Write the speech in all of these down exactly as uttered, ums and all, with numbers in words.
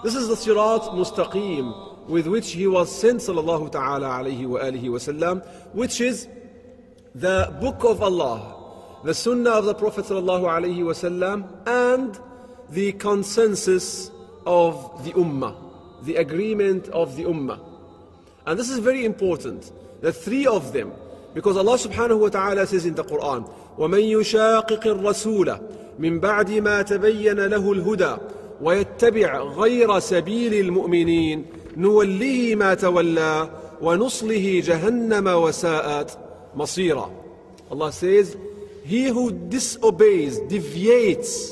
This is the Sirat Mustaqim with which he was sent sallallahu ta'ala alayhi wa alihi wa sallam, which is the book of Allah, the sunnah of the Prophet sallallahu alayhi wa sallam, and the consensus of the ummah, the agreement of the ummah. And this is very important, the three of them, because Allah subhanahu wa ta'ala says in the Quran, وَمَن يُشَاقِقِ الرَّسُولَ مِن بَعْدِ مَا تَبَيَّنَ لَهُ الْهُدَى وَيَتَّبِعْ غَيْرَ سَبِيلِ الْمُؤْمِنِينَ نُوَلِّهِ مَا تَوَلَّى وَنُصْلِهِ جَهَنَّمَ وَسَاءَتْ مَصِيرًا. Allah says, he who disobeys, deviates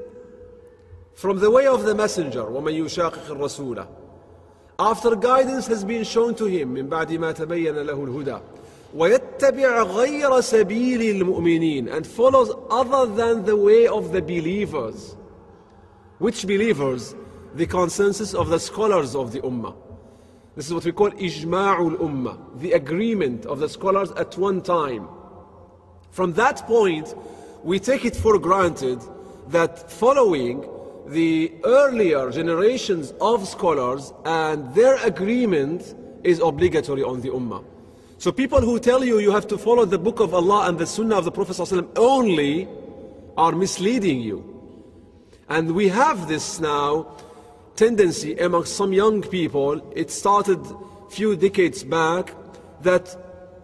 from the way of the messenger, وَمَن يُشَاقِقِ الرَّسُولَ, after guidance has been shown to him, مِن بَعْدِ مَا تَبَيَّنَ لَهُ الْهُدَى وَيَتَّبِعْ غَيْرَ سَبِيلِ الْمُؤْمِنِينَ, and follows other than the way of the believers. Which believers? The consensus of the scholars of the ummah. This is what we call ijma'ul ummah, the agreement of the scholars at one time. From that point, we take it for granted that following the earlier generations of scholars and their agreement is obligatory on the ummah. So people who tell you you have to follow the book of Allah and the sunnah of the Prophet ﷺ only are misleading you. And we have this now tendency among some young people. It started a few decades back that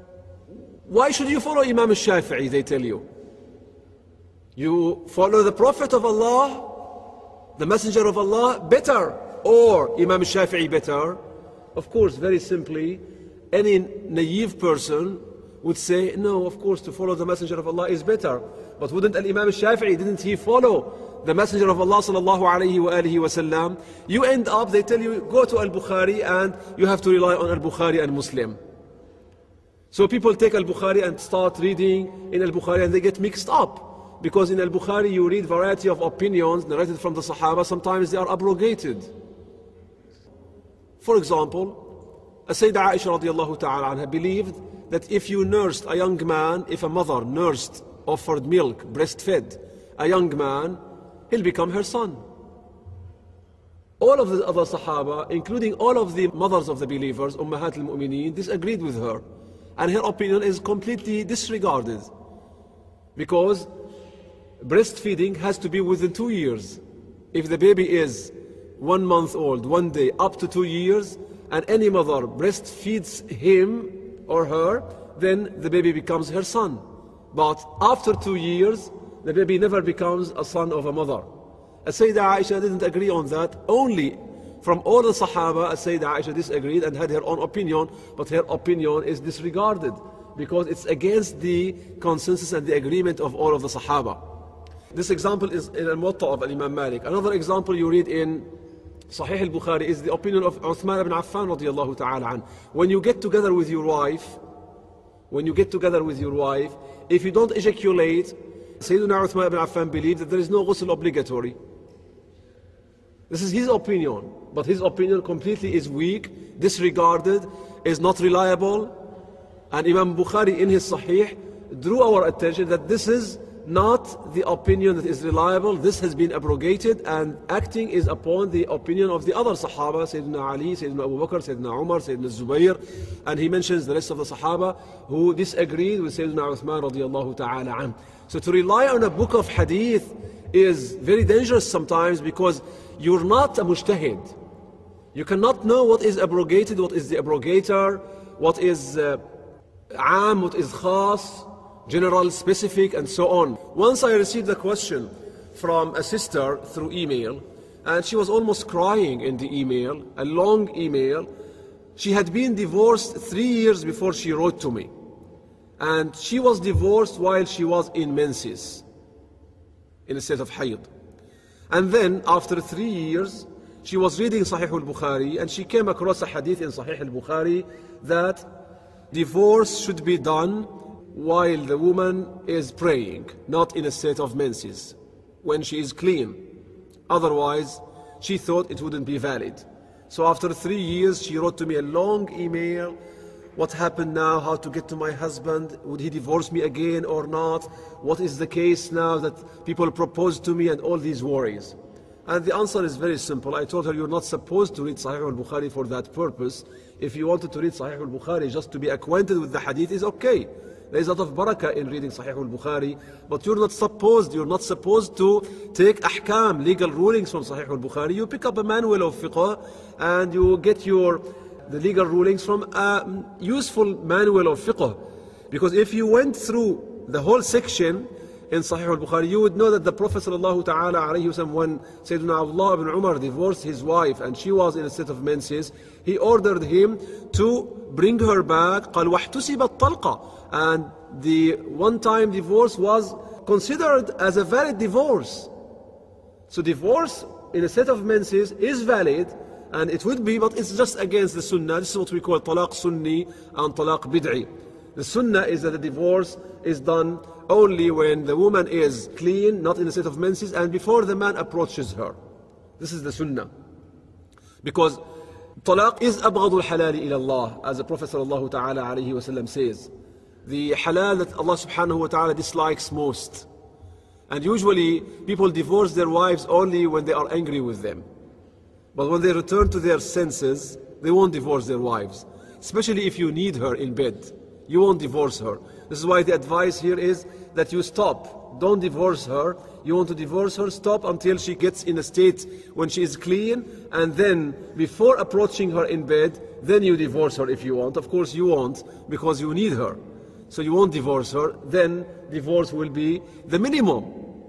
why should you follow Imam al-Shafi'i, they tell you. You follow the Prophet of Allah, the Messenger of Allah, better, or Imam al-Shafi'i better. Of course, very simply, any naive person would say, no, of course, to follow the Messenger of Allah is better. But wouldn't al-Imam al-Shafi'i, didn't he follow the Messenger of Allah sallallahu alayhi wa alihi wa sallam? You end up, they tell you, go to al-Bukhari and you have to rely on al-Bukhari and Muslim. So people take al-Bukhari and start reading in al-Bukhari and they get mixed up. Because in al-Bukhari you read variety of opinions narrated from the Sahaba, sometimes they are abrogated. For example, Sayyidah Aisha radiallahu ta'ala anha believed that if you nursed a young man, if a mother nursed, offered milk, breastfed a young man, he'll become her son. All of the other Sahaba, including all of the mothers of the believers, Ummahat al-Mu'mineen, disagreed with her. And her opinion is completely disregarded. Because breastfeeding has to be within two years. If the baby is one month old, one day, up to two years, and any mother breastfeeds him or her, then the baby becomes her son. But after two years, the baby never becomes a son of a mother. Sayyidah Aisha didn't agree on that. Only from all the Sahaba, Sayyidah Aisha disagreed and had her own opinion, but her opinion is disregarded because it's against the consensus and the agreement of all of the Sahaba. This example is in al-Muwatta of Imam Malik. Another example you read in Sahih al-Bukhari is the opinion of Uthman ibn Affan radiyallahu ta'ala an. When you get together with your wife, when you get together with your wife, if you don't ejaculate, Sayyidina Uthman ibn Affan believed that there is no ghusl obligatory. This is his opinion, but his opinion completely is weak, disregarded, is not reliable. And Imam Bukhari in his Sahih drew our attention that this is not the opinion that is reliable. This has been abrogated, and acting is upon the opinion of the other Sahaba, Sayyidina Ali, Sayyidina Abu Bakr, Sayyidina Umar, Sayyidina Zubayr, and he mentions the rest of the Sahaba who disagreed with Sayyidina Uthman radiyallahu ta'ala an. So to rely on a book of hadith is very dangerous sometimes because you're not a mujtahid. You cannot know what is abrogated, what is the abrogator, what is uh, am, what is khas, general, specific, and so on. Once I received a question from a sister through email, and she was almost crying in the email, a long email. She had been divorced three years before she wrote to me. And she was divorced while she was in menses, in a state of hayd. And then, after three years, she was reading Sahih al-Bukhari, and she came across a hadith in Sahih al-Bukhari that divorce should be done while the woman is praying, not in a state of menses, when she is clean. Otherwise, she thought it wouldn't be valid. So after three years, she wrote to me a long email. What happened now? How to get to my husband? Would he divorce me again or not? What is the case now that people propose to me? And all these worries. And the answer is very simple. I told her, you're not supposed to read Sahih al-Bukhari for that purpose. If you wanted to read Sahih al-Bukhari just to be acquainted with the hadith, is okay. There is a lot of barakah in reading Sahih al-Bukhari, but you're not supposed, you're not supposed to take ahkam, legal rulings from Sahih al-Bukhari. You pick up a manual of fiqh and you get your the legal rulings from a useful manual of fiqh. Because if you went through the whole section in Sahih al-Bukhari, you would know that the Prophet sallallahu ta'ala alayhi wa sallam, when Sayyidina Abdullah ibn Umar divorced his wife and she was in a state of menses, he ordered him to bring her back. قال واحتسب الطلقة. And the one-time divorce was considered as a valid divorce. So divorce in a state of menses is valid, and it would be, but it's just against the sunnah. This is what we call talaq sunni and talaq bid'i. The sunnah is that the divorce is done only when the woman is clean, not in a state of menses, and before the man approaches her. This is the sunnah. Because talaq is abghadul halali ila Allah, as the Prophet sallallahu ta'ala alayhi wa sallam says. The halal that Allah subhanahu wa ta'ala dislikes most. And usually people divorce their wives only when they are angry with them. But when they return to their senses, they won't divorce their wives. Especially if you need her in bed, you won't divorce her. This is why the advice here is that you stop. Don't divorce her. You want to divorce her, stop until she gets in a state when she is clean, and then before approaching her in bed, then you divorce her if you want. Of course you won't, because you need her. So you won't divorce her, then divorce will be the minimum.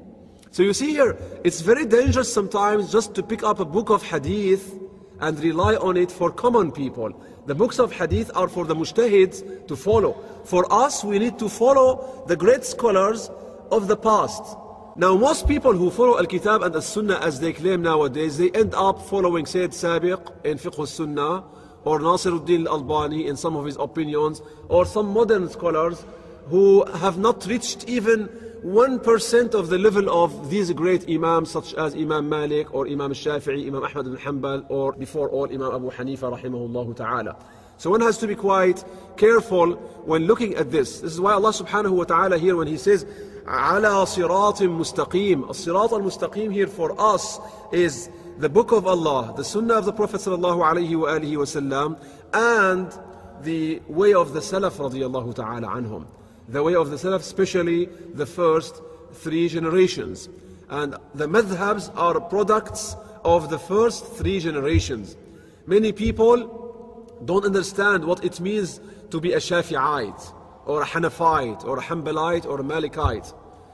So you see here, it's very dangerous sometimes just to pick up a book of hadith and rely on it for common people. The books of hadith are for the mujtahids to follow. For us, we need to follow the great scholars of the past. Now most people who follow Al-Kitab and Al-Sunnah as they claim nowadays, they end up following Sayyid Sabiq in Fiqh al-Sunnah, or Nasiruddin al-Albani in some of his opinions, or some modern scholars who have not reached even one percent of the level of these great imams such as Imam Malik or Imam Shafi'i, Imam Ahmad ibn Hanbal, or before all Imam Abu Hanifa rahimahullah ta'ala. So one has to be quite careful when looking at this. This is why Allah subhanahu wa ta'ala here, when he says ala siratim mustaqim, as-sirat al-mustaqim here for us is the book of Allah, the sunnah of the Prophet sallallahu alayhi wa alihi wa sallam, and the way of the Salaf radiyallahu ta'ala anhum. The way of the Salaf, especially the first three generations. And the madhabs are products of the first three generations. Many people don't understand what it means to be a Shafi'ite, or a Hanafite, or a Hanbalite, or a Malikite.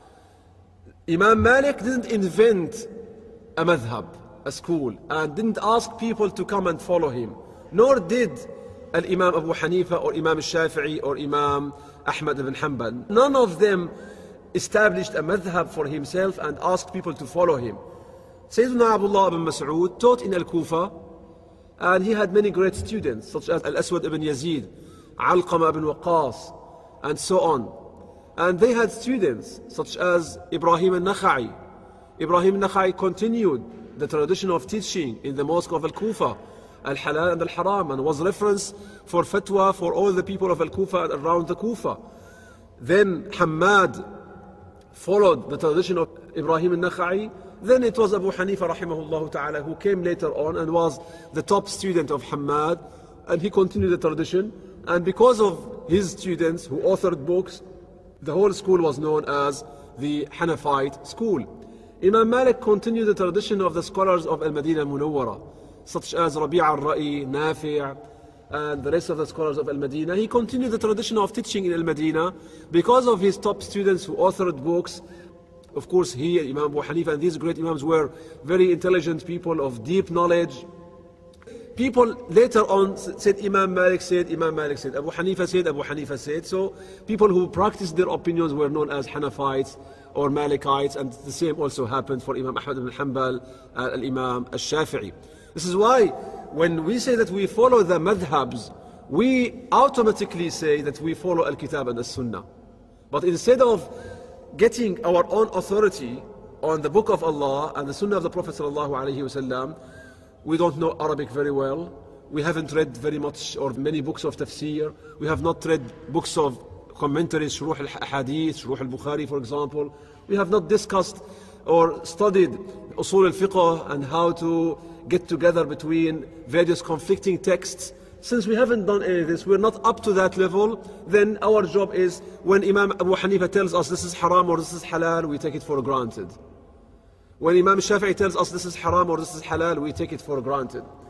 Imam Malik didn't invent a madhab, a school, and didn't ask people to come and follow him. Nor did Al-Imam Abu Hanifa, or Imam Shafi'i, or Imam Ahmad ibn Hanbal. None of them established a madhab for himself and asked people to follow him. Sayyidina Abdullah ibn Mas'ud taught in Al-Kufa, and he had many great students such as Al-Aswad ibn Yazid, Alqama ibn Waqas, and so on. And they had students such as Ibrahim al-Nakha'i. Ibrahim al-Nakha'i continued the tradition of teaching in the mosque of Al-Kufa, Al-Halal and Al-Haram, and was reference for fatwa for all the people of Al-Kufa and around the Kufa. Then Hammad followed the tradition of Ibrahim al-Nakha'i. Then it was Abu Hanifa rahimahullah ta'ala who came later on and was the top student of Hammad, and he continued the tradition. And because of his students who authored books, the whole school was known as the Hanafite school. Imam Malik continued the tradition of the scholars of Al-Madinah Munawwara, such as Rabi' al-Ra'i, Nafi', and the rest of the scholars of Al-Madinah. He continued the tradition of teaching in Al-Madinah because of his top students who authored books. Of course, he, Imam Abu Hanifa, and these great imams were very intelligent people of deep knowledge. People later on said Imam Malik said, Imam Malik said, Abu Hanifa said, Abu Hanifa said. So people who practiced their opinions were known as Hanafites or Malikites, and the same also happened for Imam Ahmad ibn Hanbal, uh, Al-Imam Al-Shafi'i. This is why when we say that we follow the madhabs, we automatically say that we follow Al-Kitab and Al-Sunnah. But instead of getting our own authority on the book of Allah and the Sunnah of the Prophet sallallahu alaihi wasallam, we don't know Arabic very well. We haven't read very much or many books of tafsir. We have not read books of commentaries, Shuruh al-Hadith, Shuruh al-Bukhari, for example. We have not discussed or studied usul al-fiqh and how to get together between various conflicting texts. Since we haven't done any of this, we're not up to that level, then our job is when Imam Abu Hanifa tells us this is haram or this is halal, we take it for granted. When Imam Shafi'i tells us this is haram or this is halal, we take it for granted.